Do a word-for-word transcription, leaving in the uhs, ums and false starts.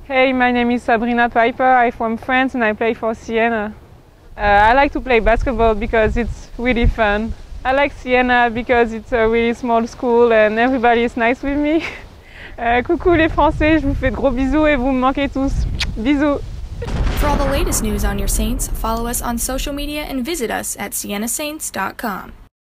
Hey, my name is Sabrina Piper. I'm from France and I play for Siena. Uh, I like to play basketball because it's really fun. I like Siena because it's a really small school and everybody is nice with me. Uh, coucou les Français, je vous fais de gros bisous et vous me manquez tous. Bisous! For all the latest news on your Saints, follow us on social media and visit us at siena saints dot com.